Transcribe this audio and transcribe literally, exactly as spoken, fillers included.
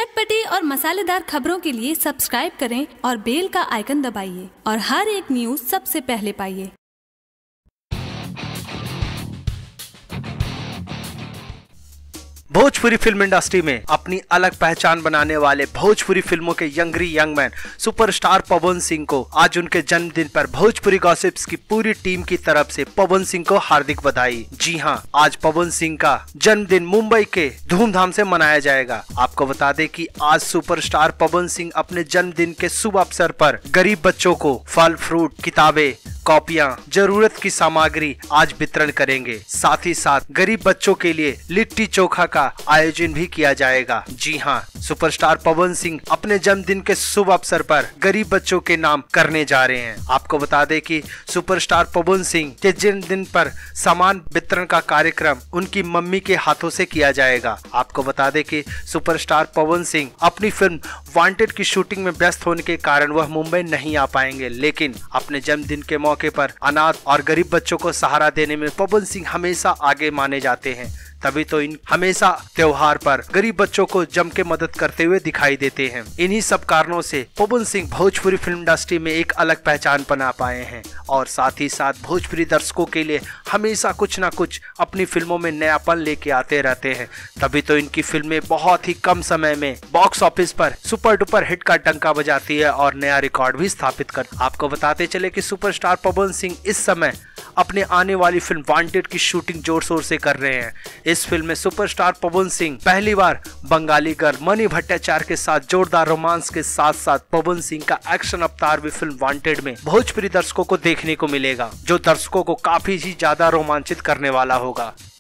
चटपटी और मसालेदार खबरों के लिए सब्सक्राइब करें और बेल का आइकन दबाइए और हर एक न्यूज सबसे पहले पाइए। भोजपुरी फिल्म इंडस्ट्री में अपनी अलग पहचान बनाने वाले भोजपुरी फिल्मों के यंगरी young man superstar Pawan Singh को आज उनके जन्मदिन पर भोजपुरी गॉसिप्स की पूरी टीम की तरफ से पवन सिंह को हार्दिक बधाई। जी हां, आज पवन सिंह का जन्मदिन मुंबई के धूमधाम से मनाया जाएगा। आपको बता दें कि आज सुपरस्टार पवन सिंह अपने जन्मदिन के शुभ अवसर पर गरीब बच्चों को फल, फ्रूट, किताबें, कॉपियां, जरूरत की सामग्री आज वितरण करेंगे। साथ ही साथ गरीब बच्चों के लिए लिट्टी चोखा का आयोजन भी किया जाएगा। जी हां, सुपरस्टार पवन सिंह अपने जन्मदिन के शुभ अवसर पर गरीब बच्चों के नाम करने जा रहे हैं। आपको बता दें कि सुपरस्टार पवन सिंह के जन्मदिन पर सामान वितरण का कार्यक्रम उनकी मम्मी के हाथों से किया जाएगा। आपको बता दें कि सुपरस्टार पवन सिंह अपनी फिल्म वांटेड की शूटिंग में व्यस्त होने के कारण वह मुंबई नहीं आ पाएंगे, लेकिन अपने जन्मदिन के मौके पर अनाथ और गरीब बच्चों को सहारा देने में पवन सिंह हमेशा आगे माने जाते हैं। तभी तो इन हमेशा त्योहार पर गरीब बच्चों को जम के मदद करते हुए दिखाई देते हैं। इन्हीं सब कारणों से पवन सिंह भोजपुरी फिल्म इंडस्ट्री में एक अलग पहचान बना पाए हैं और साथ ही साथ भोजपुरी दर्शकों के लिए हमेशा कुछ ना कुछ अपनी फिल्मों में नयापन लेके आते रहते हैं। तभी तो इनकी फिल्में बहुत ही कम समय में बॉक्स ऑफिस पर सुपर डुपर हिट का डंका बजाती है और नया रिकॉर्ड भी स्थापित कर। आपको बताते चले कि सुपरस्टार पवन सिंह इस समय अपने आने वाली फिल्म वांटेड की शूटिंग जोर शोर से कर रहे हैं। इस फिल्म में सुपरस्टार पवन सिंह पहली बार बंगाली गर्ल मणि भट्टाचार्य के साथ जोरदार रोमांस के साथ साथ पवन सिंह का एक्शन अवतार भी फिल्म वांटेड में भोजपुरी दर्शकों को देखने को मिलेगा, जो दर्शकों को काफी ही ज्यादा रोमांचित करने वाला होगा।